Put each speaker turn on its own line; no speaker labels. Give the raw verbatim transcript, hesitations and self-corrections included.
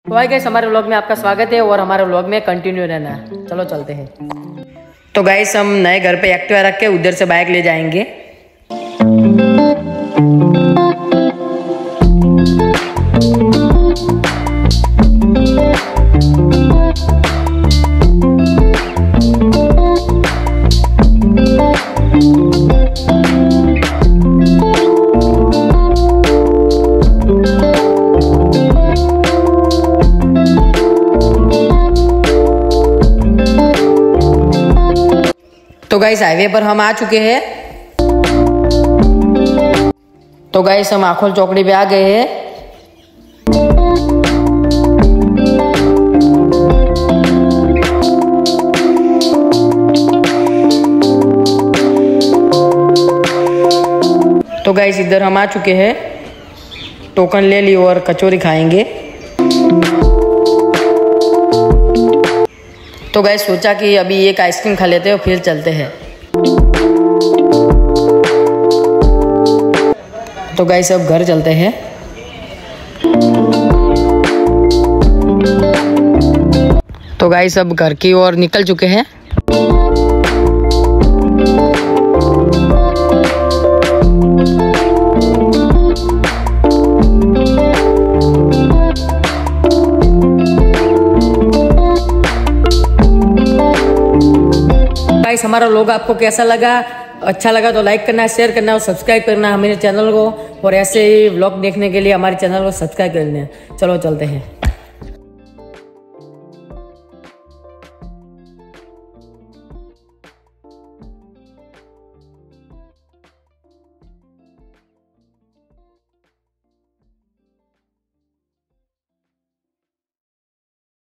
तो भाई गाइस हमारे व्लॉग में आपका स्वागत है और हमारे व्लॉग में कंटिन्यू रहना है। चलो चलते हैं। तो गाइस हम नए घर पे एक्टिवा रख के उधर से बाइक ले जाएंगे। तो गाइस हाईवे पर हम आ चुके हैं। तो गाइस हम आखोल चौकड़ी पे आ गए हैं। तो गाइस इधर हम आ चुके हैं, टोकन ले ली और कचौरी खाएंगे। तो गाइस सोचा कि अभी एक आइसक्रीम खा लेते हैं और फिर चलते हैं। तो गाइस अब घर चलते हैं। तो गाइस अब घर की ओर निकल चुके हैं। गाइस हमारा व्लॉग आपको कैसा लगा? अच्छा लगा तो लाइक करना, शेयर करना और सब्सक्राइब करना हमारे चैनल को, और ऐसे ही व्लॉग देखने के लिए हमारे चैनल को सब्सक्राइब करना। चलो चलते हैं।